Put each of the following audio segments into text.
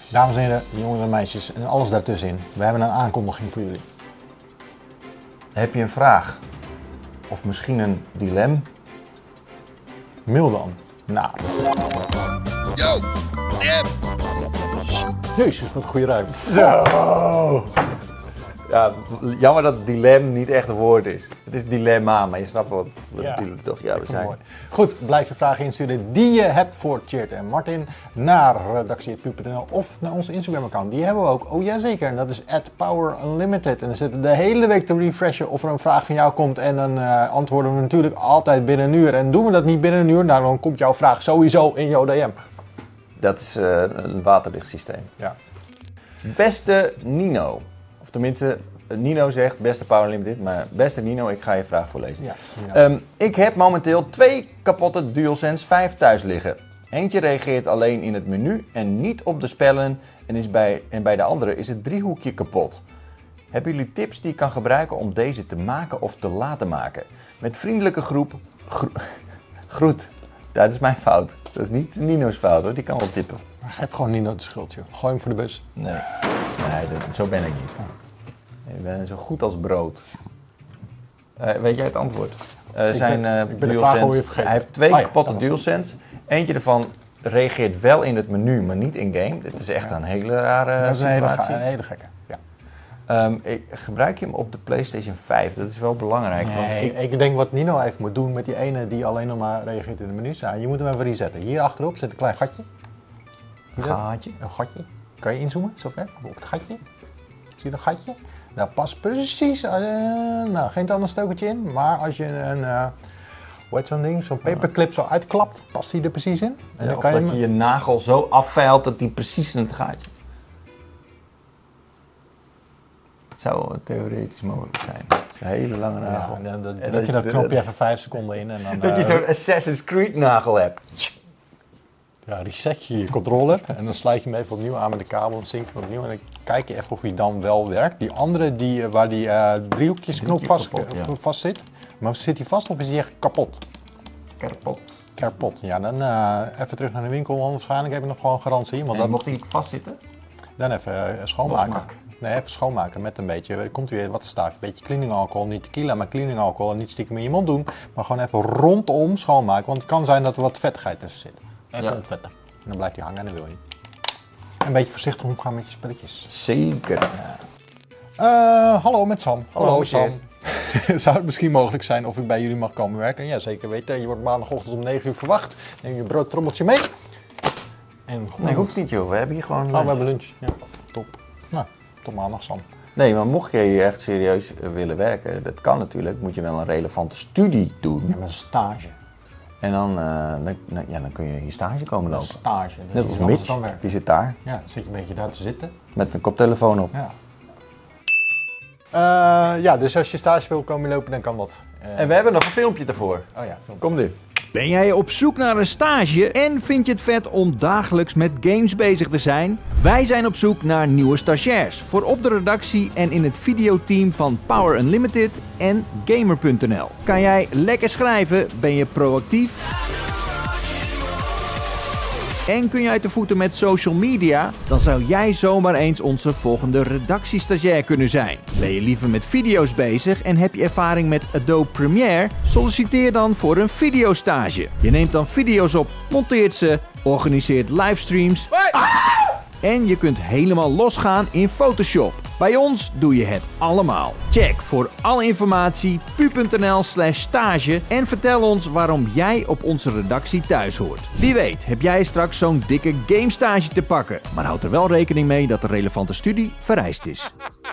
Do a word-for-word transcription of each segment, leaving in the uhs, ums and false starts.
Dames en heren, jongens en meisjes en alles daartussenin. We hebben een aankondiging voor jullie. Heb je een vraag? Of misschien een dilemma? Mail dan. Nou. Yo, Deb! Jezus, wat een goede ruimte. Zo! Ja, jammer dat dilemma niet echt een woord is. Het is dilemma, maar je snapt wat we Ja, bedoelen toch? Ja, we zijn. mooi. Goed, blijf je vragen insturen die je hebt voor Tjeerd en Martin naar redactie punt pu punt n l of naar onze Instagram account. Die hebben we ook. Oh ja, zeker. En dat is at power unlimited. En dan zitten we de hele week te refreshen of er een vraag van jou komt. En dan uh, antwoorden we natuurlijk altijd binnen een uur. En doen we dat niet binnen een uur, nou, dan komt jouw vraag sowieso in jouw D M. Dat is uh, een waterdicht systeem. Ja. Beste Nino. Of tenminste, Nino zegt, beste Power Unlimited, maar beste Nino, ik ga je vraag voorlezen. Ja, um, ik heb momenteel twee kapotte DualSense vijf thuis liggen. Eentje reageert alleen in het menu en niet op de spellen en, is bij, en bij de andere is het driehoekje kapot. Hebben jullie tips die ik kan gebruiken om deze te maken of te laten maken? Met vriendelijke groep... Gro groet. Ja, dat is mijn fout. Dat is niet Nino's fout hoor, die kan wel tippen. Maar geef gewoon Nino de schuld, joh. Gooi hem voor de bus. Nee, nee dat, zo ben ik niet. Ik ben zo goed als brood. Uh, weet jij het antwoord? Uh, zijn uh, ik ben de vraag alweer vergeten. Hij heeft twee oh, ja, kapotte DualSense. Eentje ervan reageert wel in het menu, maar niet in-game. Dit is echt ja. een hele rare dat is een situatie. hele, een hele gekke, ja. Um, ik, gebruik je hem op de PlayStation vijf? Dat is wel belangrijk. Nee, want ik... ik denk wat Nino even moet doen met die ene die alleen nog maar reageert in de menu. Ja, je moet hem even resetten. Hier achterop zit een klein gatje. Een gaatje? Een gatje. Kan je inzoomen, zover? Op het gatje. Zie je dat gatje? Daar past precies, uh, nou geen tandenstokertje in, maar als je een, uh, hoe heet zo'n ding, zo'n paperclip zo uitklapt, past die er precies in. En ja, dan kan of je dat je je nagel zo afveilt dat die precies in het gaatje. Het zou theoretisch mogelijk zijn. Een hele lange nagel. Ja, en dan druk je dat, dat knopje even vijf seconden in. En dan, dat uh, je zo'n Assassin's Creed nagel hebt. Ja, reset je je controller en dan sluit je hem even opnieuw aan met de kabel en sync hem opnieuw en dan kijk je even of hij dan wel werkt. Die andere die, waar die uh, driehoekjesknop vast, kapot, ja. vast zit, maar zit hij vast of is hij echt kapot? Kapot. Kapot. Ja, dan uh, even terug naar de winkel, want waarschijnlijk heb je nog gewoon garantie. Want en dat, mocht hij vastzitten? Dan even uh, schoonmaken. Losmaken. Nee, even schoonmaken met een beetje, er komt weer wat staaf, een beetje cleaning alcohol, niet tequila, maar cleaning alcohol en niet stiekem in je mond doen, maar gewoon even rondom schoonmaken, want het kan zijn dat er wat vettigheid tussen zit. Even ja. ontvetten. En dan blijft hij hangen en dat wil je. Een beetje voorzichtig omgaan met je spulletjes. Zeker. Ja. Uh, hallo met Sam. Hallo, hallo Sam. Zou het misschien mogelijk zijn of ik bij jullie mag komen werken? Ja, zeker weten. Je wordt maandagochtend om negen uur verwacht. Neem je broodtrommeltje mee. En nee, hoeft niet joh. We hebben hier gewoon lunch. Oh, we hebben lunch. Ja, top. Nou, tot maandag Sam. Nee, maar mocht je hier echt serieus willen werken, dat kan natuurlijk, moet je wel een relevante studie doen. Ja, met een stage. En dan, uh, dan, ja, dan kun je je stage komen lopen. Stage. Net als Mitch, die zit daar. Ja, dan zit je een beetje daar te zitten. Met een koptelefoon op. Ja. Uh, ja, dus als je stage wil komen lopen, dan kan dat. Uh... En we hebben nog een filmpje ervoor. Oh ja, filmpje. Kom nu. Ben jij op zoek naar een stage en vind je het vet om dagelijks met games bezig te zijn? Wij zijn op zoek naar nieuwe stagiairs voor op de redactie en in het videoteam van Power Unlimited en Gamer punt n l. Kan jij lekker schrijven? Ben je proactief? En kun je uit de voeten met social media? Dan zou jij zomaar eens onze volgende redactiestagiair kunnen zijn. Ben je liever met video's bezig en heb je ervaring met Adobe Premiere? Solliciteer dan voor een videostage. Je neemt dan video's op, monteert ze, organiseert livestreams. En je kunt helemaal losgaan in Photoshop. Bij ons doe je het allemaal. Check voor alle informatie pu punt n l slash stage en vertel ons waarom jij op onze redactie thuis hoort. Wie weet heb jij straks zo'n dikke gamestage te pakken. Maar houd er wel rekening mee dat de relevante studie vereist is.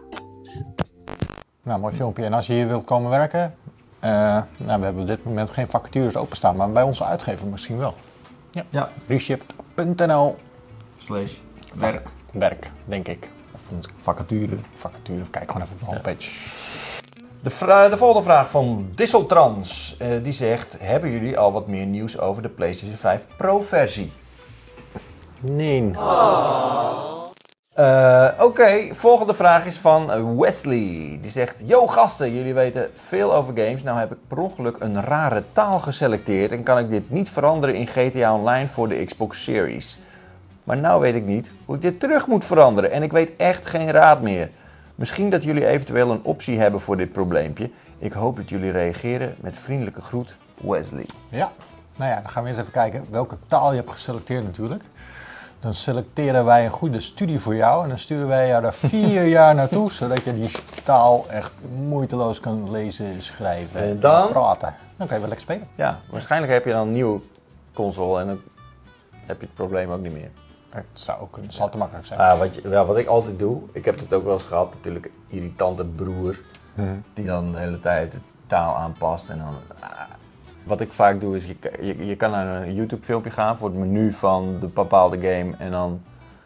Nou, mooi filmpje. En als je hier wilt komen werken, uh, nou, we hebben op dit moment geen vacatures openstaan, maar bij onze uitgever misschien wel. Ja. ja. reshift punt n l slash werk. Werk, denk ik. Of een vacature. Vacature, kijk gewoon even op de homepage. De, vra- de volgende vraag van Disseltrans. Uh, die zegt, hebben jullie al wat meer nieuws over de PlayStation vijf Pro versie? Nee. Oh. Uh, Oké, okay. Volgende vraag is van Wesley. Die zegt, yo gasten, jullie weten veel over games. Nou heb ik per ongeluk een rare taal geselecteerd en kan ik dit niet veranderen in G T A Online voor de Xbox Series. Maar nou weet ik niet hoe ik dit terug moet veranderen en ik weet echt geen raad meer. Misschien dat jullie eventueel een optie hebben voor dit probleempje. Ik hoop dat jullie reageren. Met vriendelijke groet, Wesley. Ja, nou ja, dan gaan we eens even kijken welke taal je hebt geselecteerd natuurlijk. Dan selecteren wij een goede studie voor jou en dan sturen wij jou daar vier jaar naartoe, zodat je die taal echt moeiteloos kan lezen, schrijven En dan? en praten. Dan kan je wel lekker spelen. Ja, waarschijnlijk heb je dan een nieuwe console en dan heb je het probleem ook niet meer. Het zou ook kunnen, zal te makkelijk zijn. Ah, wat, je, ja, wat ik altijd doe, ik heb het ook wel eens gehad, natuurlijk een irritante broer, Hmm. die dan de hele tijd de taal aanpast. En dan, ah, wat ik vaak doe is, je, je, je kan naar een YouTube filmpje gaan voor het menu van de bepaalde game en dan,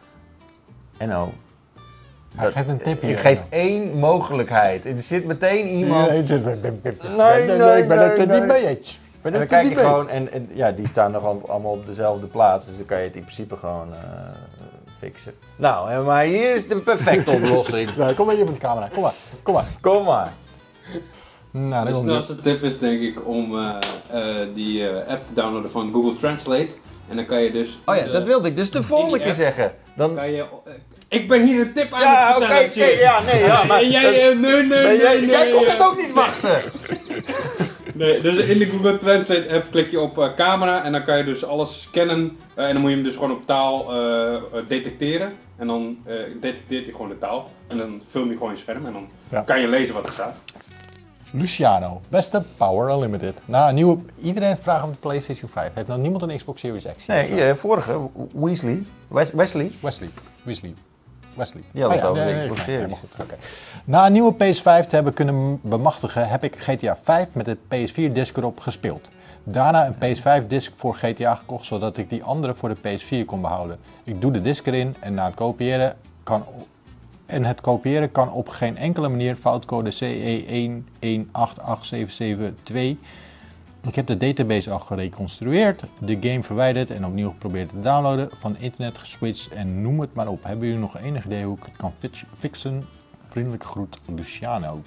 en nou, Hij dat- geeft een tip hier. ik geef één mogelijkheid. Er zit meteen iemand. Nee, nee, nee, nee, ik ben het er nee. niet mee eens. Ik ben En dan het er kijk je niet mee. gewoon, en, en ja, die staan nog al- allemaal op dezelfde plaats, dus dan kan je het in principe gewoon uh, fixen. Nou, hè, maar hier is de perfecte oplossing. Ja, kom maar hier met de camera, kom maar, kom maar. Kom maar. Nou, De dan komt snelste tip is denk ik om uh, uh, die uh, app te downloaden van Google Translate. En dan kan je dus... Oh ja, de- dat wilde ik dus de volgende die keer app zeggen. Dan... Kan je, uh, ik ben hier een tip aan Ja, het oké, vertellen, oké, Jim. ja, nee, ja, maar... En jij, uh, nee, nee, nee, Nee, jij, nee, jij kon uh, het ook niet wachten. Nee, dus in de Google Translate app klik je op uh, camera en dan kan je dus alles scannen. Uh, en dan moet je hem dus gewoon op taal uh, detecteren. En dan uh, detecteert hij gewoon de taal. En dan film je gewoon je scherm en dan Ja. kan je lezen wat er staat. Luciano, beste Power Unlimited. Nou, een nieuwe, iedereen vraagt om de PlayStation vijf. Heeft nog niemand een Xbox Series X? Nee, je vorige, Weasley, Wes- Wesley. Wesley. Wesley. Wesley. Die had het over de nee, nee, Xbox nee, Series. helemaal goed. Oké. Na een nieuwe P S vijf te hebben kunnen bemachtigen, heb ik G T A vijf met de P S vier disc erop gespeeld. Daarna een P S vijf disc voor G T A gekocht, zodat ik die andere voor de P S vier kon behouden. Ik doe de disc erin en na het kopiëren kan... En het kopiëren kan op geen enkele manier foutcode C E een een acht acht zeven zeven twee. Ik heb de database al gereconstrueerd, de game verwijderd en opnieuw geprobeerd te downloaden, van internet geswitcht en noem het maar op. Hebben jullie nog enig idee hoe ik het kan fix- fixen? Vriendelijke groet, Luciano.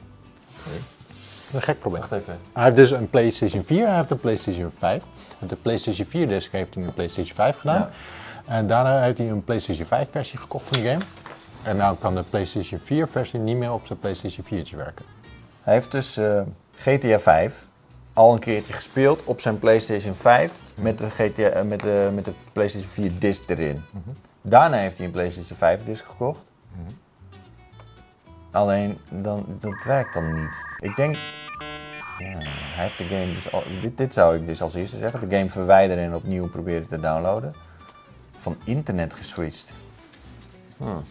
Een gek probleem. Wacht even. Hij heeft dus een PlayStation vier, hij heeft een PlayStation vijf. Met de PlayStation vier disc heeft hij een PlayStation vijf gedaan. Ja. En daarna heeft hij een PlayStation vijf versie gekocht van de game. En nu kan de PlayStation vier versie niet meer op zijn PlayStation viertje werken. Hij heeft dus uh, G T A vijf al een keertje gespeeld op zijn PlayStation vijf met de, G T A, uh, met de, met de PlayStation vier disc erin. Mm-hmm. Daarna heeft hij een PlayStation vijf disc gekocht. Mm-hmm. Alleen, dan, dat werkt dan niet. Ik denk, ja, hij heeft de game dus al, dit, dit zou ik dus als eerste zeggen, de game verwijderen en opnieuw proberen te downloaden. Van internet geswitcht. Hmm.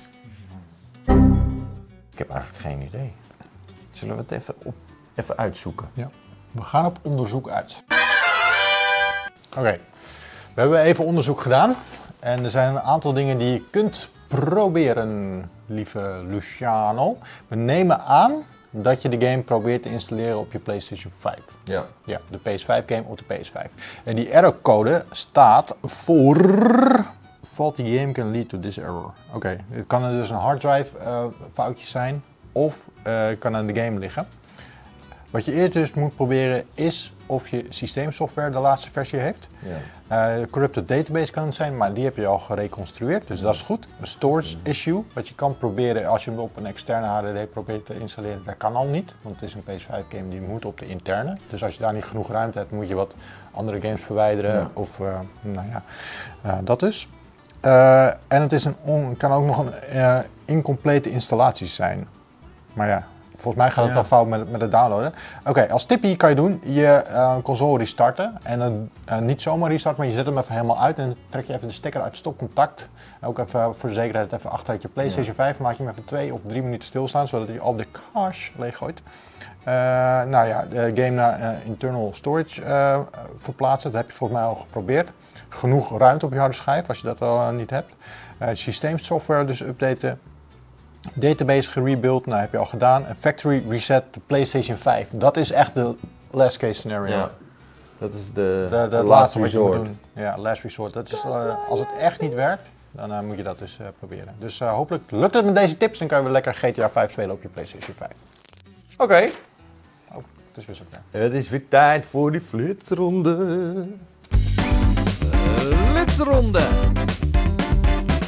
Ik heb eigenlijk geen idee. Zullen we het even, op, even uitzoeken? Ja. We gaan op onderzoek uit. Oké, we hebben even onderzoek gedaan. En er zijn een aantal dingen die je kunt proberen, lieve Luciano. We nemen aan dat je de game probeert te installeren op je PlayStation vijf. Ja. Ja, de P S vijf game op de P S vijf. En die error-code staat voor... Faulty game can lead to this error. Oké, okay. Het kan er dus een harddrive uh, foutje zijn of uh, kan aan de game liggen. Wat je eerst dus moet proberen is of je systeemsoftware de laatste versie heeft. Ja. Uh, corrupted database kan het zijn, maar die heb je al gereconstrueerd, dus dat is goed. Een storage issue, wat je kan proberen als je hem op een externe H D D probeert te installeren, dat kan al niet, want het is een P S vijf game die moet op de interne. Dus als je daar niet genoeg ruimte hebt, moet je wat andere games verwijderen Ja. of uh, nou ja, uh, dat dus. Uh, en het is een on, kan ook nog een uh, incomplete installatie zijn. Maar ja, volgens mij gaat het Ja. wel fout met, met het downloaden. Oké, okay, als tipje kan je doen, je uh, console restarten. En uh, uh, niet zomaar restarten, maar je zet hem even helemaal uit. En dan trek je even de stekker uit stopcontact. En ook even uh, voor de zekerheid even achteruit je PlayStation vijf. Dan laat je hem even twee of drie minuten stilstaan, zodat hij al de cache leeggooit. Uh, nou ja, de game naar uh, internal storage uh, verplaatsen. Dat heb je volgens mij al geprobeerd. Genoeg ruimte op je harde schijf als je dat al uh, niet hebt. Uh, systeemsoftware dus updaten. Database gerebuild, nou heb je al gedaan. En factory reset de PlayStation vijf. Dat is echt de last case scenario. Ja. Dat is de, De, de, de het last laatste wat je moet resort. doen. Ja, last resort. Dat is, uh, als het echt niet werkt, dan uh, moet je dat dus uh, proberen. Dus uh, hopelijk lukt het met deze tips en kan je weer lekker G T A vijf spelen op je PlayStation vijf. Oké. Okay. Oh, het is weer zover. Het is weer tijd voor die flitsronde. Flitsronde.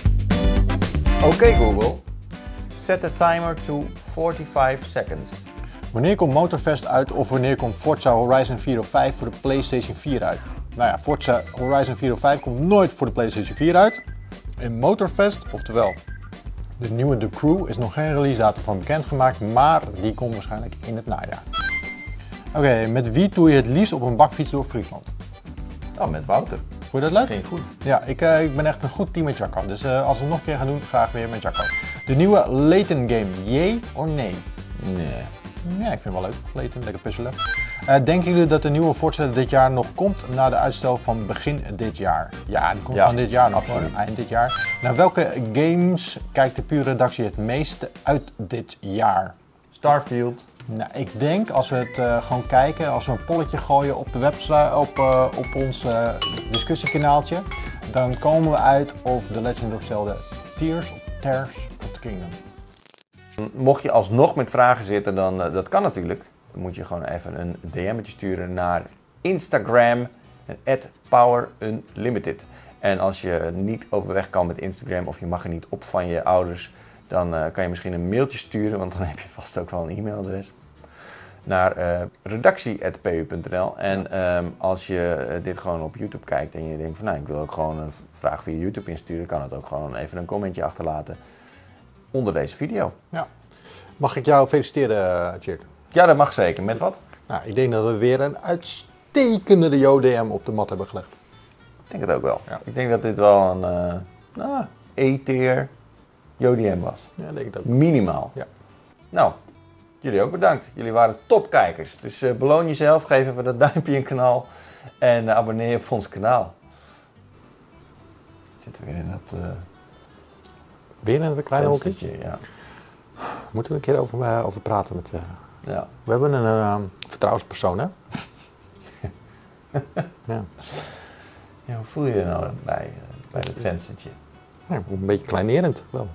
Oké Google, set the timer to forty-five seconds. Wanneer komt Motorfest uit of wanneer komt Forza Horizon vier of vijf voor de PlayStation vier uit? Nou ja, Forza Horizon vier of vijf komt nooit voor de PlayStation vier uit. En Motorfest, oftewel de nieuwe The Crew, is nog geen release datum van bekendgemaakt, maar die komt waarschijnlijk in het najaar. Oké, okay, met wie doe je het liefst op een bakfiets door Friesland? Oh, met Wouter. Vond je dat leuk? Ging goed. Ja, ik, uh, ik ben echt een goed team met Jacco. Dus uh, als we het nog een keer gaan doen, graag weer met Jacco. De nieuwe Layton game, jee of nee? Nee. Ja, ik vind het wel leuk. Layton, lekker puzzelen. Uh, denken jullie dat de nieuwe Forza dit jaar nog komt na de uitstel van begin dit jaar? Ja, die komt ja, van dit jaar nog, absoluut. hoor, eind dit jaar. Naar welke games kijkt de pure redactie het meeste uit dit jaar? Starfield. Nou, ik denk als we het uh, gewoon kijken, als we een polletje gooien op de website, op, uh, op ons uh, discussiekanaaltje, dan komen we uit of The Legend of Zelda Tears of Tears of the Kingdom. Mocht je alsnog met vragen zitten, dan uh, dat kan natuurlijk. Dan moet je gewoon even een D M'tje sturen naar Instagram, at power unlimited. En als je niet overweg kan met Instagram of je mag er niet op van je ouders, dan uh, kan je misschien een mailtje sturen, want dan heb je vast ook wel een e-mailadres. Naar uh, redactie at p u punt n l. En um, als je uh, dit gewoon op YouTube kijkt en je denkt van nou, ik wil ook gewoon een vraag via YouTube insturen, kan het ook gewoon even een commentje achterlaten onder deze video. Ja. Mag ik jou feliciteren, Tjeerd? Ja, dat mag zeker. Met wat? Nou, ik denk dat we weer een uitstekende de J D M op de mat hebben gelegd. Ik denk het ook wel. Ja. Ik denk dat dit wel een uh, nou, E-tier J D M was. Ja, denk ik ook. Minimaal. Ja. Nou, jullie ook bedankt. Jullie waren topkijkers. Dus uh, beloon jezelf, geef even dat duimpje in het kanaal en uh, abonneer je op ons kanaal. Zitten we weer in dat... Uh, weer in het kleine hokje? venstertje, ja. Moeten we een keer over, uh, over praten met... Uh, Ja. we hebben een uh, vertrouwenspersoon, hè? Ja. Ja, hoe voel je je nou bij, uh, bij dat venstertje? Ja, een beetje kleinerend wel.